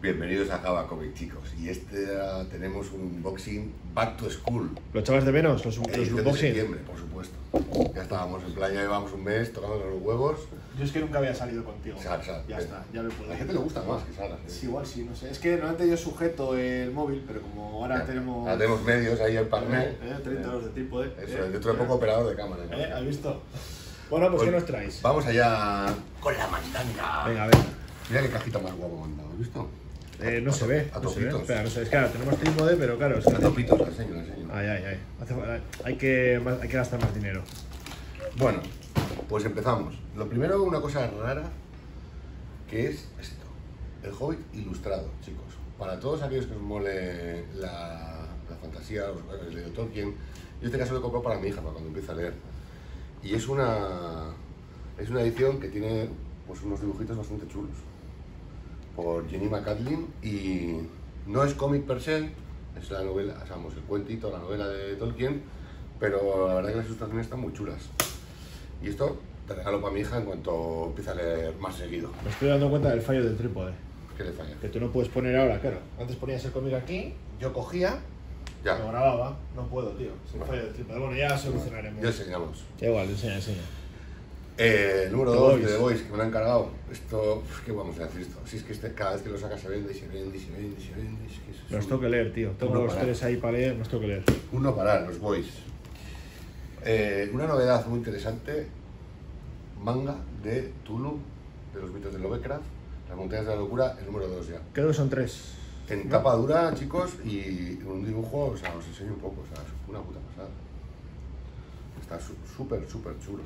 Bienvenidos a Java Comic, chicos. Y tenemos un unboxing Back to School. ¿Lo echabas de menos? Los de unboxing. septiembre, por supuesto. Ya estábamos en plan, ya llevamos un mes tocándonos los huevos. Yo es que nunca había salido contigo. Sal. Ya está, ya me puedo. A la gente le gusta más que salgas. Sí, igual sí, no sé. Es que normalmente yo sujeto el móvil, pero como ahora Ya. tenemos... Ahora tenemos medios ahí en Parné. 30 euros de trípode. Eso, dentro de poco operador de cámara. ¿No? ¿Has visto? Bueno, pues ¿qué nos traes? Vamos allá con la mandanga. Venga, a ver. Mira qué cajita más guapa mandado, ¿has visto? No se ve. A No se ve. topitos. Espera, no se ve. Es que ahora tenemos trípode, pero claro. A topitos, la enseño. Ay. Hay que gastar más dinero. Bueno, pues empezamos. Lo primero, una cosa rara, que es esto. El Hobbit ilustrado, chicos. Para todos aquellos que os mole la fantasía, os leído Tolkien, yo en este caso lo he comprado para mi hija, para cuando empiece a leer. Y es una edición que tiene pues, unos dibujitos bastante chulos. Por Jenny McCatlin, y no es cómic per se, es la novela, el cuentito, la novela de Tolkien, pero la verdad que las ilustraciones están muy chulas. Y esto te regalo para mi hija en cuanto empiece a leer más seguido. Me estoy dando cuenta del fallo del trípode. ¿Qué le falla? Que tú no puedes poner ahora, claro. Antes ponías el cómic aquí, yo cogía, Ya, lo grababa. No puedo, tío. Es el Vale. fallo del trípode. Bueno, ya solucionaremos. ya enseñamos. Da igual, enseña. El número The 2 Voice. de The Voice, que me lo han encargado. Esto, ¿qué vamos a decir esto? Si es que cada vez que lo sacas se vende y se vende y se vende y se vende. Es que eso es Los tengo que leer, tío. Tengo No los parar. tres ahí para leer, los tengo que leer. Un no parar, los Boys. Una novedad muy interesante, manga de Tulu, de los mitos de Lovecraft, Las montañas de la locura, el número 2 ya. Creo que son tres. En ¿No? tapa dura, chicos, y un dibujo, o sea, os enseño un poco, o sea, es una puta pasada. Está súper chulo.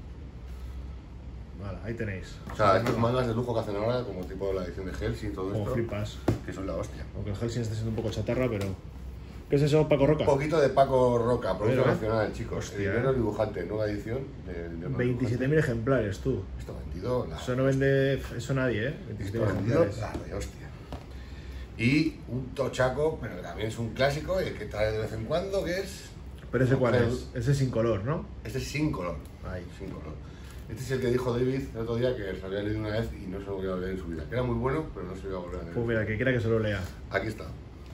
Vale, ahí tenéis. O sea, estos mangas de lujo que hacen ahora, como tipo la edición de Hellsing y todo Como esto, flipas. que son la hostia. Aunque el Hellsing está siendo un poco chatarra, pero... ¿Qué es eso, Paco Roca? Un poquito de Paco Roca, producto Mira. nacional, chicos. Hostia, Dinero dibujante, nueva edición de Invierno 27.000 ejemplares, tú. Dibujante. Esto vendido la... Eso no vende... Eso nadie, ¿eh? 27.000 Esto vendido ejemplares. la de hostia. Y un tochaco, pero que también es un clásico y el que trae de vez en cuando, que es... Pero ese cuál Ángel. es? Ese es sin color, ¿no? Este es sin color. Ahí. Sin color. Este es el que dijo David el otro día que se había leído una vez y no se lo volvió a leer en su vida. Que era muy bueno, pero no se lo iba a volver a leer. Pues mira, que quiera que se lo lea. Aquí está.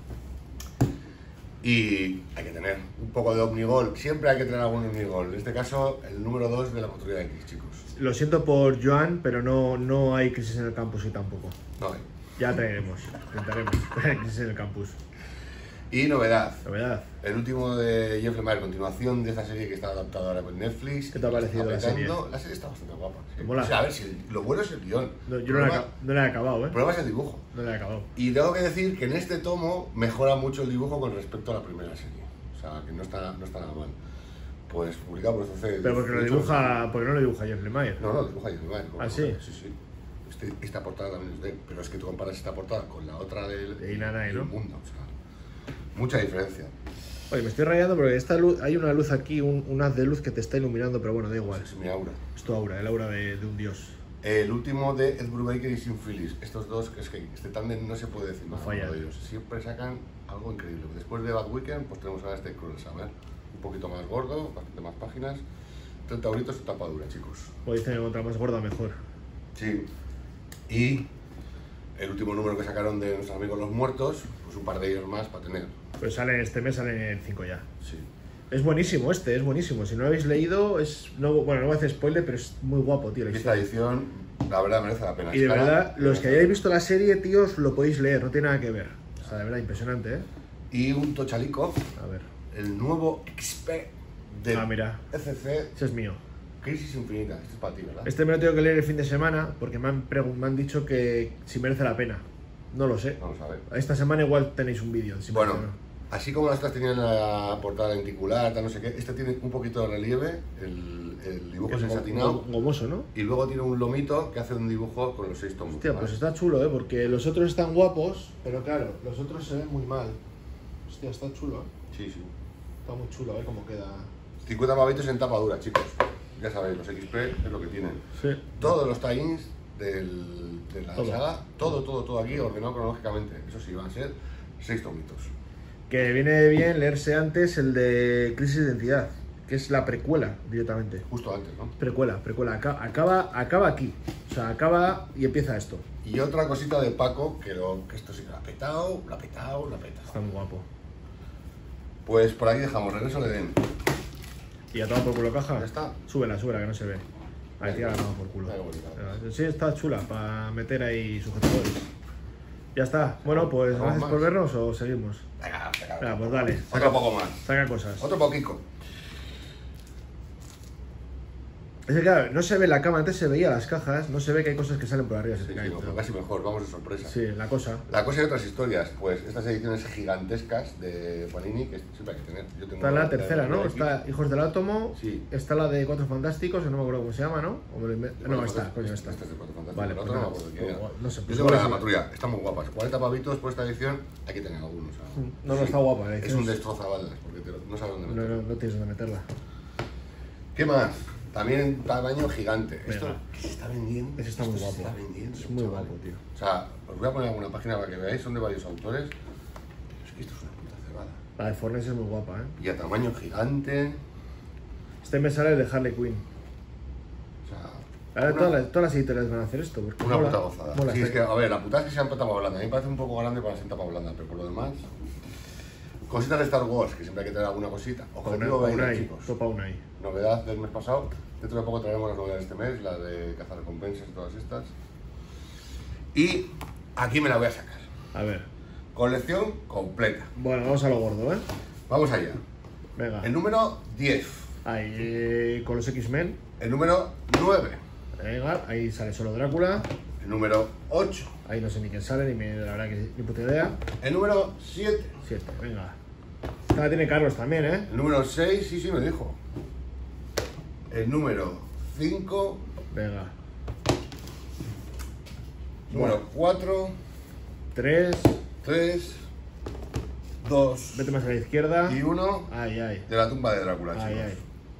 Y hay que tener un poco de Omnigol. Siempre hay que tener algún Omnigol. En este caso, el número 2 de la Patrulla X, chicos. Lo siento por Joan, pero no hay crisis en el campus y tampoco. No hay. Ya traeremos, intentaremos. Crisis en el campus. Y novedad. Novedad. El último de Jeff Lemire, continuación de esa serie que está adaptada ahora por Netflix. ¿Qué te ha parecido la serie? La serie está bastante guapa. Sí. Mola. O sea, a ver, si lo bueno es el guión. No, yo no la he acabado, El ¿eh? problema es el dibujo. No la he acabado. Y tengo que decir que en este tomo mejora mucho el dibujo con respecto a la primera serie. O sea, que no está nada mal. Pues publicado por hace... Pero porque lo dibuja... Porque no lo dibuja Jeff Lemire. No, dibuja Jeff Lemire. ¿Ah, sí? Sí. Esta portada también es de él, pero es que tú comparas esta portada con la otra De Inanai, ¿no? Mundo, o sea, mucha diferencia. Oye, me estoy rayando porque esta luz, hay una luz aquí, un haz de luz que te está iluminando, pero bueno, da igual. Es mi aura. Es tu aura, el aura de un dios. El último de Ed Brubaker y Sim Phillips. Estos dos, es que este tándem no se puede decir No más falla. de ellos. Siempre sacan algo increíble. Después de Bad Weekend, pues tenemos ahora este Cruel Summer. Un poquito más gordo, bastante más páginas. 30 euritos en tapa dura, chicos. O dicen que contra más gorda mejor. Sí. Y el último número que sacaron de nuestros amigos los muertos, pues un par de ellos más para tener. Pues sale este mes, sale el 5 ya. Sí. Es buenísimo es buenísimo. Si no lo habéis leído, bueno, no voy a hacer spoiler, pero es muy guapo, tío. La Esta historia. edición, la verdad, merece la pena. Y de Escala, verdad, los que hayáis visto la serie, tíos, lo podéis leer, no tiene nada que ver. O sea, de verdad, impresionante, ¿eh? Y un tochalico, A ver. el nuevo XP de Mira, ECC ese es mío. Crisis Infinita. Este es para ti, ¿verdad? Este me lo tengo que leer el fin de semana porque me han dicho que si merece la pena. No lo sé. Vamos a ver. Esta semana igual tenéis un vídeo. si Bueno, merece o no. así como las otras tenían la portada lenticular, tal, no sé qué, este tiene un poquito de relieve, el dibujo es ensatinado, Gomoso, ¿no? y luego tiene un lomito que hace un dibujo con los 6 tomos. Hostia, pues está chulo, ¿eh? Porque los otros están guapos, pero claro, los otros se ven muy mal. Hostia, está chulo, ¿eh? Sí. Está muy chulo, a ver cómo queda. 50 pavitos en tapa dura, chicos. Ya sabéis, los XP es lo que tienen. Sí. Todos los tie-ins de la Todo. saga, todo aquí ordenado cronológicamente. Eso sí, van a ser 6 tomitos. Que viene bien leerse antes el de Crisis de Identidad, que es la precuela directamente. Justo antes, ¿no? Precuela. Acaba aquí. O O sea, acaba y empieza esto. Y otra cosita de Paco, que esto sí que lo ha petado. Está muy guapo. Pues por aquí dejamos, regreso al Edén. Y a tomar por culo caja. Ya está. Súbela, que no se ve. Ahí tira la mano por culo. Sí, está chula para meter ahí sujetadores. Ya está. Bueno, pues gracias por vernos o seguimos. Venga, pues dale. Otro poco más. Saca cosas. Otro poquito. Es que claro, no se ve la cama, antes se veía las cajas, no se ve que hay cosas que salen por arriba. Sí, no, casi mejor, vamos de sorpresa. Sí, la cosa. La cosa y otras historias, pues estas ediciones gigantescas de Panini, que siempre hay que tener. Yo tengo está la tercera, ¿no? Está Hijos del Átomo, sí. Está la de Cuatro Fantásticos, que no me acuerdo cómo se llama, ¿no? No, esta esta. Esta es de Cuatro Fantásticos. Vale, la pues otra nada, no me acuerdo quién era. no sé, Yo pues tengo la de la sí. patrulla, están muy guapas. 40 pavitos por esta edición, hay que tener algunos. No, está guapa. La Es edición un destrozabalas, porque no sabes dónde meterlo. No tienes dónde meterla. ¿Qué más? También en tamaño gigante. Venga. Esto se está vendiendo. Ese está muy esto guapo. Se está vendiendo, Es muy chaval. guapo, tío. O sea, os voy a poner alguna página para que veáis, son de varios autores. Es que esto es una puta cebada. La de Fornes es muy guapa, ¿eh? Y a tamaño gigante. Este me sale de Harley Quinn. O sea, Ahora todas las editoriales van a hacer esto. Porque una mola, puta gozada. mola, Sí, sí. es que, a ver, la putada es que sean tapa blanda. A mí me parece un poco grande para ser tapa blanda, pero por lo demás. Cositas de Star Wars, que siempre hay que tener alguna cosita. Objetivo Vader, chicos. Topa Unai. Novedad del mes pasado. Dentro de poco traeremos las novedades de este mes, la de cazar recompensas y todas estas. Y aquí me la voy a sacar. A ver. Colección completa. Bueno, vamos a lo gordo, ¿eh? Vamos allá. Venga. El número 10. Ahí con los X-Men. El número 9. Venga, ahí sale solo Drácula. El número 8. Ahí no sé ni quién sale, la verdad que ni puta idea. El número 7. 7, venga. Esta la tiene Carlos también, ¿eh? El número 6, sí, me dijo. El número 5. Venga. Número 4. 3. 3. 2. Vete más a la izquierda. Y 1 Ay, ay. de la tumba de Drácula, Ay, chicos.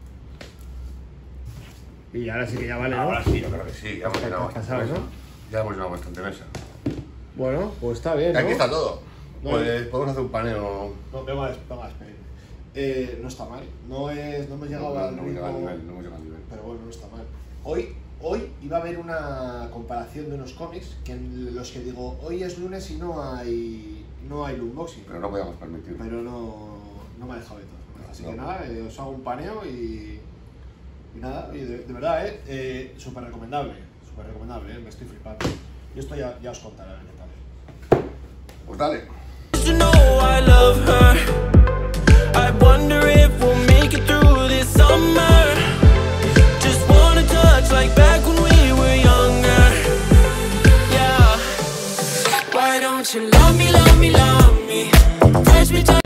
ay. Y ahora sí que ya vale, ¿no? Ahora sí, yo creo que sí. Ya hemos llenado bastante Pasado, mesa. ¿no? Ya hemos llenado bastante mesa. Bueno, pues está bien, Y aquí ¿no? está todo. No. Pues podemos hacer un paneo. No, venga, no está mal. No hemos llegado al No hemos llegado al ritmo, nivel, no hemos llegado al nivel. pero bueno, no está mal. Hoy iba a haber una comparación de unos cómics que en los que digo, hoy es lunes y no hay unboxing. Pero no podíamos permitirlo. Pero no me ha dejado de todo. Así que nada, os hago un paneo y nada, y de verdad, súper recomendable, me estoy flipando. Y esto ya os contaré qué tal. Pues dale. You know I love her. I wonder if we'll make it through this summer. Just wanna touch like back when we were younger. Yeah. Why don't you love me, love me, love me? Touch me, touch